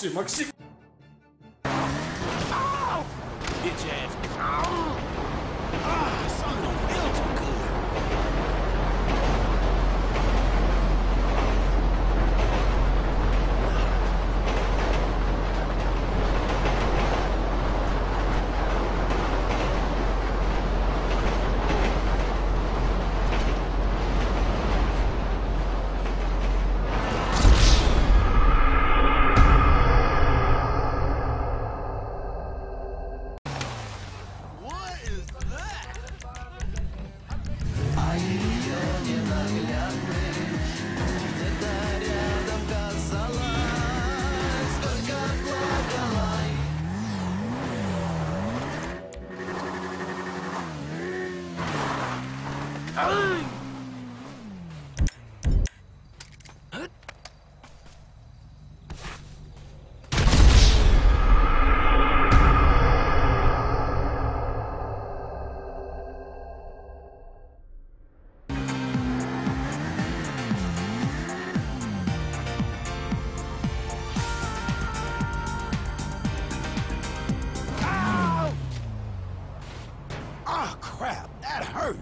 Максим, Максим! Bitch ass. Something don't feel too good. Oh, crap, that hurt.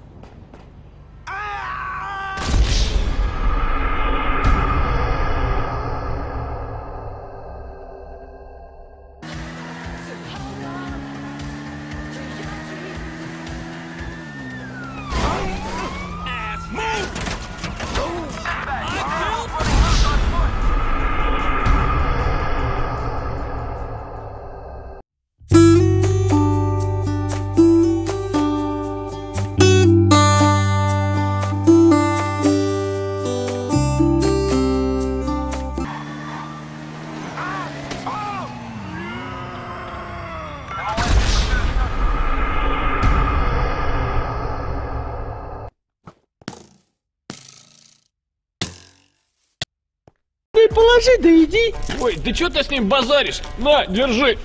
Положи, да иди! Ой, да чё ты с ним базаришь? На, держи!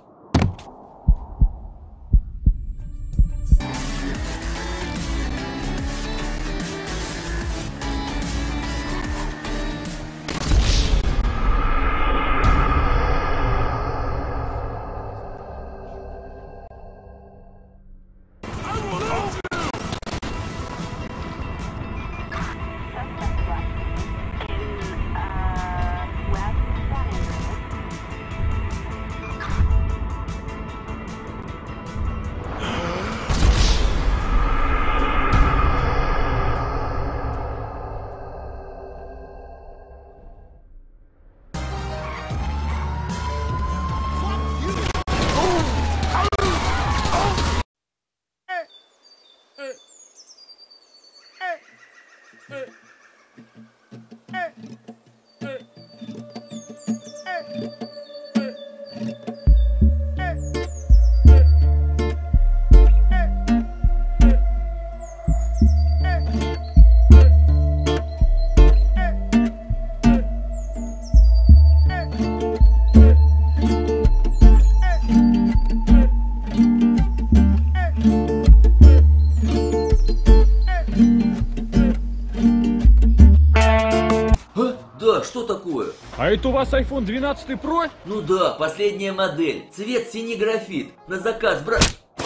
Да, что такое? А это у вас iPhone 12 Pro? Ну да, последняя модель. Цвет синий графит. На заказ, брат.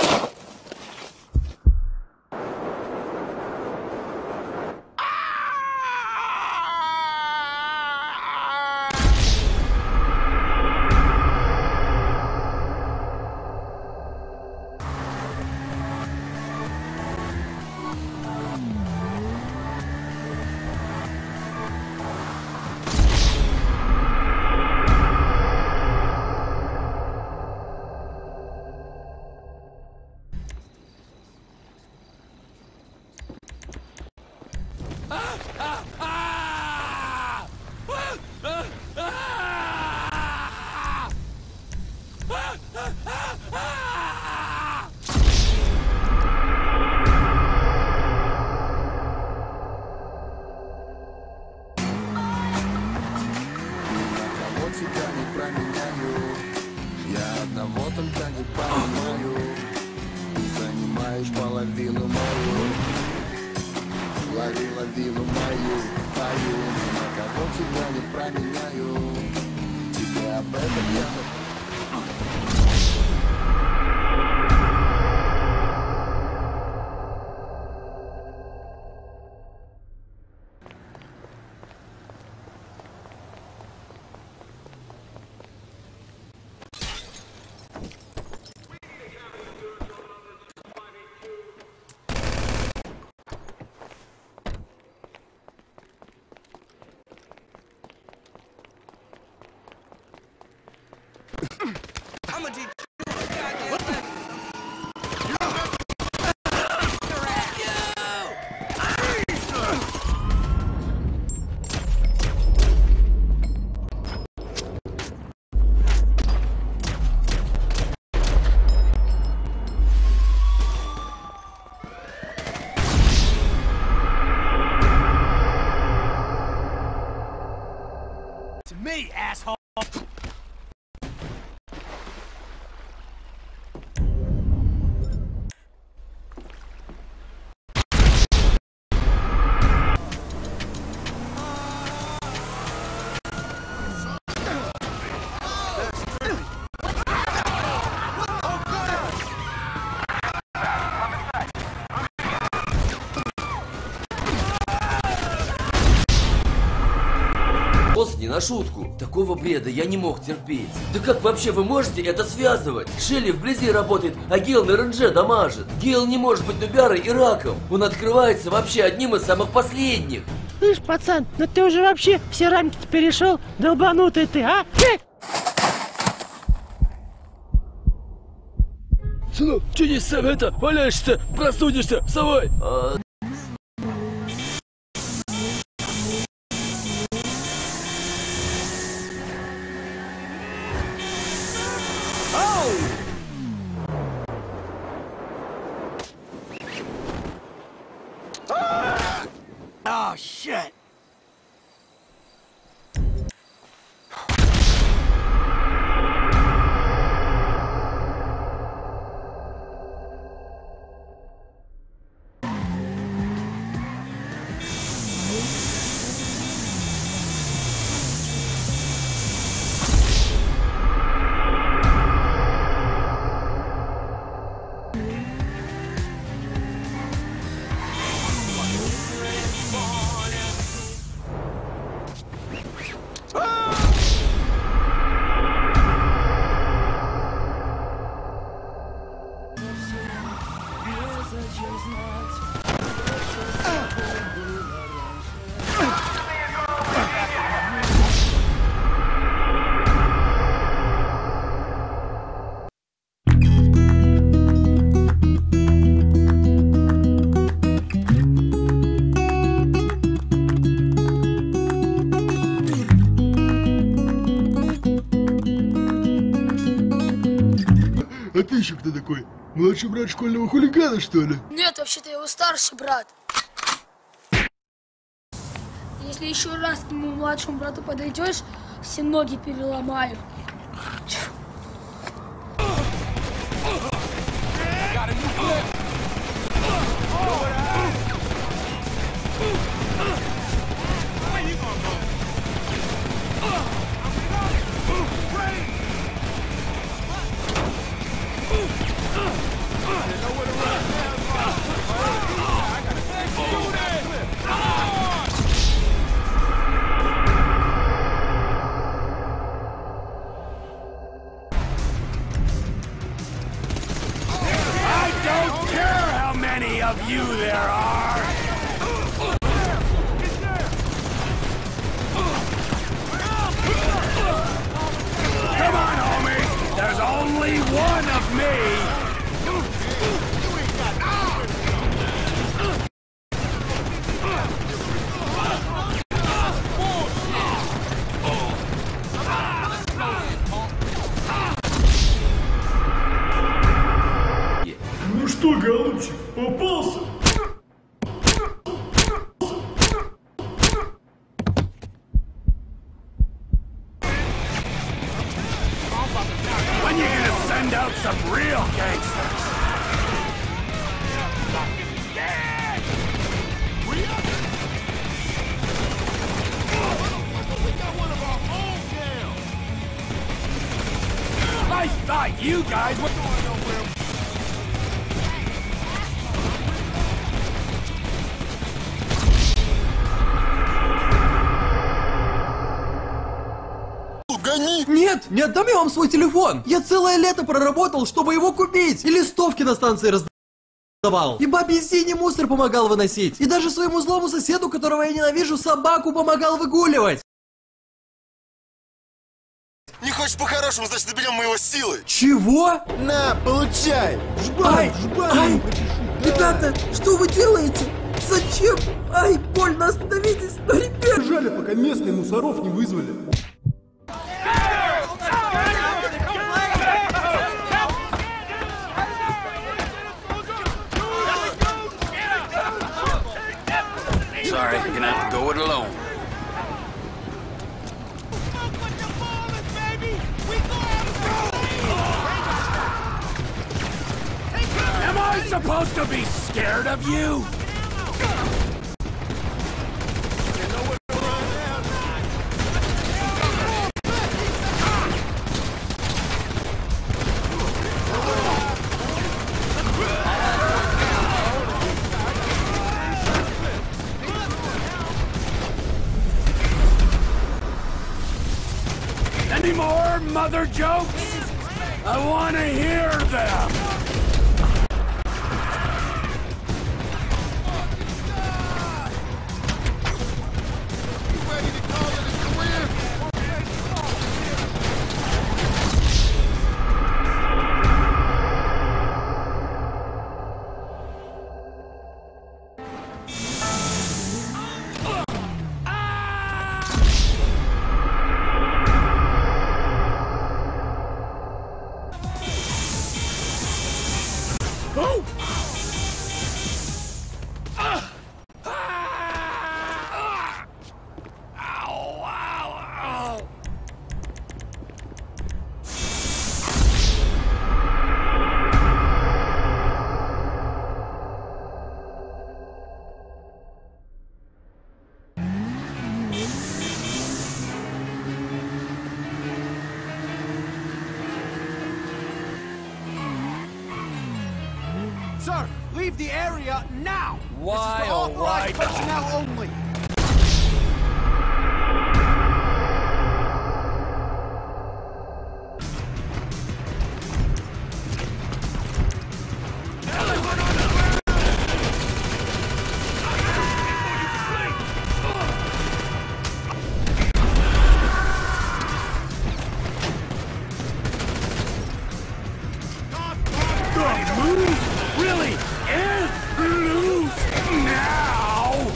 Тебя не променяю, я одного только не понимаю. Ты занимаешь половину мою, лови лавину мою, пою. Ни на кого тебя не променяю, тебе об этом я... Me, asshole! Босс, не на шутку. Такого бреда я не мог терпеть. Да как вообще вы можете это связывать? Шелли вблизи работает, а Гейл на РНЖ дамажит. Гейл не может быть нубярой и раком. Он открывается вообще одним из самых последних. Слышь, пацан, ну ты уже вообще все рамки перешел, долбанутый ты, а? Сынок, че здесь сам это валяешься, простудишься, вставай! Oh, shit! А ты еще кто такой? Младший брат школьного хулигана, что ли? Нет, вообще-то его старший брат. Если еще раз к моему младшему брату подойдешь, все ноги переломаю. Of you there are! Come on, homies! There's only one of me! Ну что, голубчик, попался? When you gonna send out some real gangsters? you guys were going nowhere. Нет, не отдам я вам свой телефон. Я целое лето проработал, чтобы его купить. И листовки на станции раздавал. И бабе Зине мусор помогал выносить. И даже своему злому соседу, которого я ненавижу, собаку помогал выгуливать. Не хочешь по-хорошему, значит, наберем мы его силой. Чего? На, получай. Ай, ай, ребята, что вы делаете? Зачем? Ай, больно, остановитесь. Ребят, Жаль, пока местные мусоров не вызвали. Sorry, you're gonna have to go it alone. Am I supposed to be scared of you? Any more mother jokes? I want to hear them. Sir, leave the area now! Why, this is for oh, why? authorized personnel only! Really is loose now!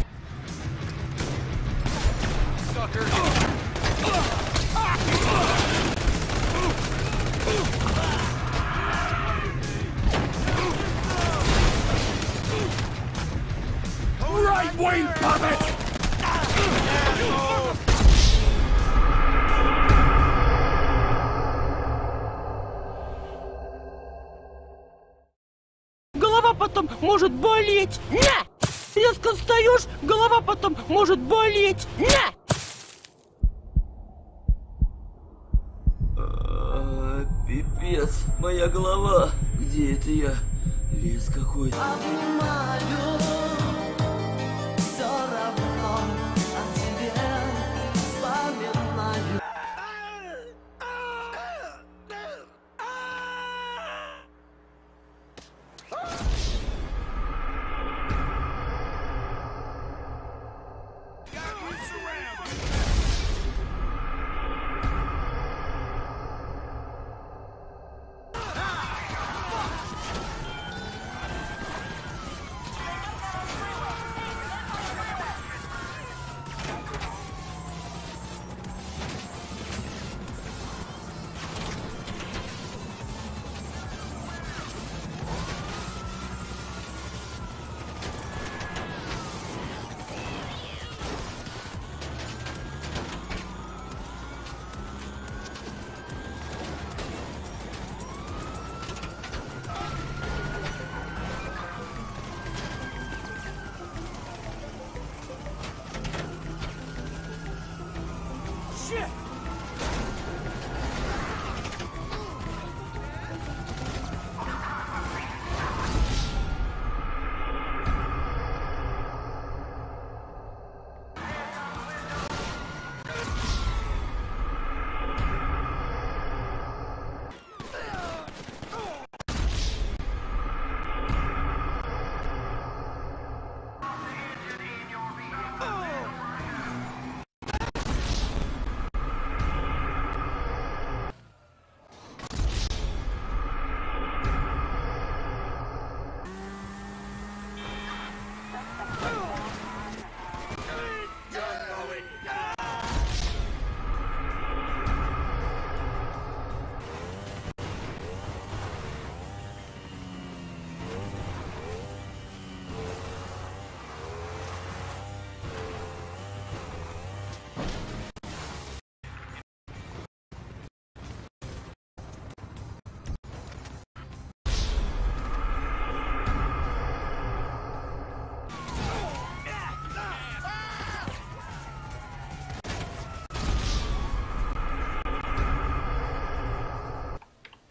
Right-wing puppet! Голова потом может болеть. На! Резко встаешь, голова потом может болеть. На! Пипец, моя голова. Где это я? Лес какой-то.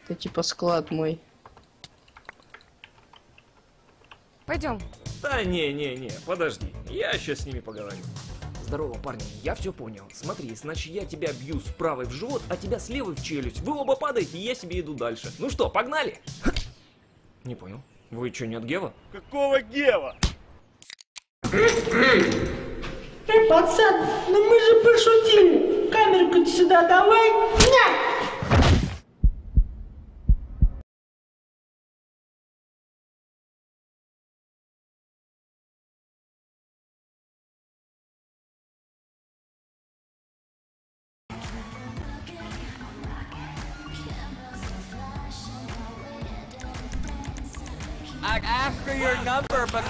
Это типа склад мой. Пойдем. Да не, подожди. Я сейчас с ними поговорю. Здорово, парни, я все понял. Смотри, значит я тебя бью с правой в живот, а тебя с левой в челюсть. Вы оба падаете, и я себе иду дальше. Ну что, погнали? Не понял. Вы что, не от Гева? Какого Гева? Эй, пацан, ну мы же пошутили. Камерку-то сюда давай. На! I asked for your number, but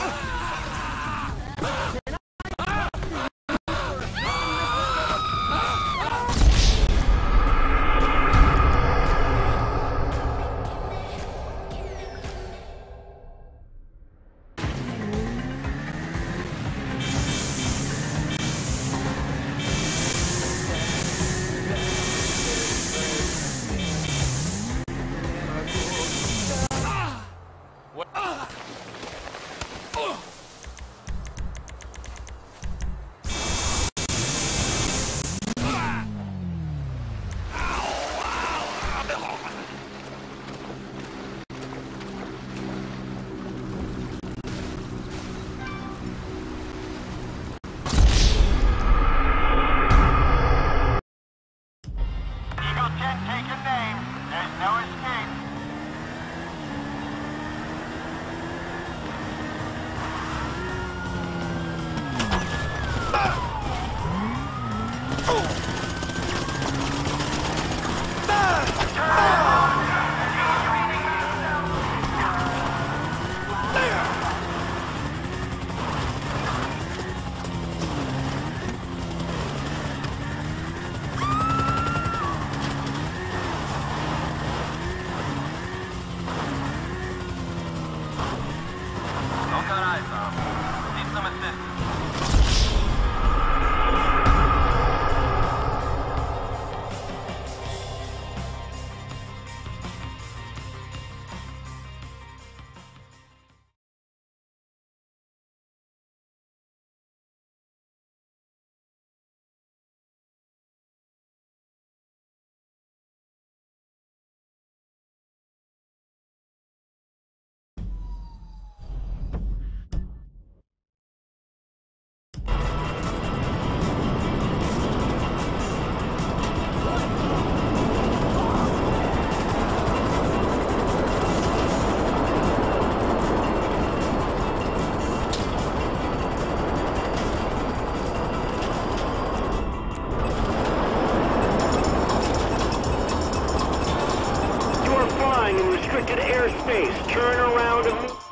airspace. Turn around and move.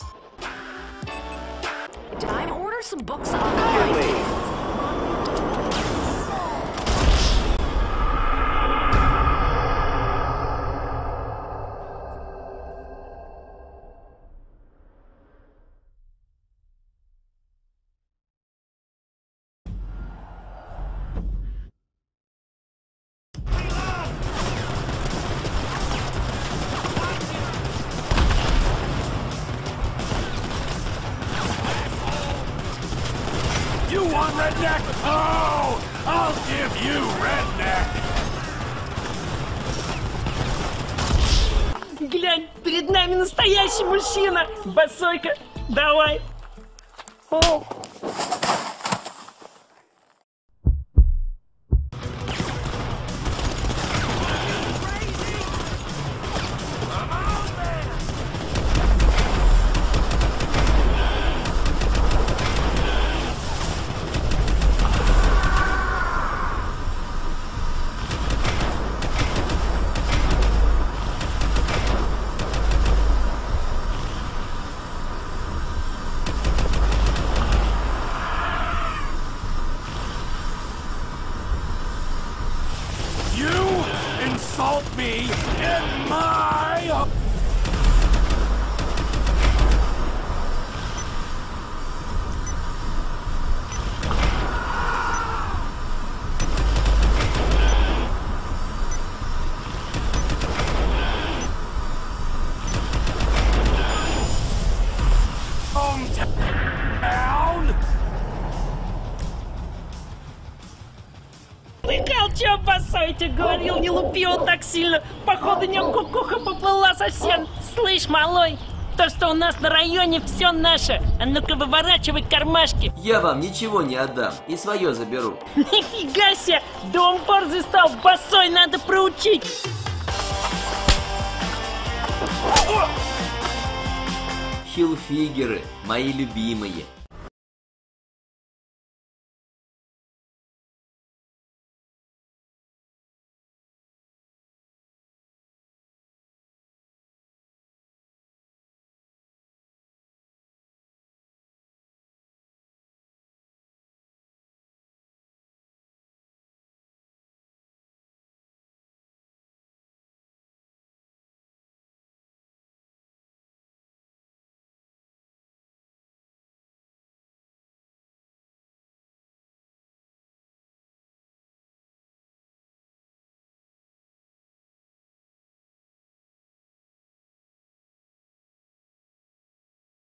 Time to order some books on the You want redneck? Oh, I'll give you redneck. Глянь, перед нами настоящий мужчина. Босойка, давай. О. Что я тебе говорил, не лупи он так сильно. Походу, не кукуха поплыла совсем. Слышь, малой, то, что у нас на районе, все наше. А ну-ка выворачивай кармашки. Я вам ничего не отдам и свое заберу. Нифига себе, да он борзый стал, босой надо проучить. Хилфигеры, мои любимые.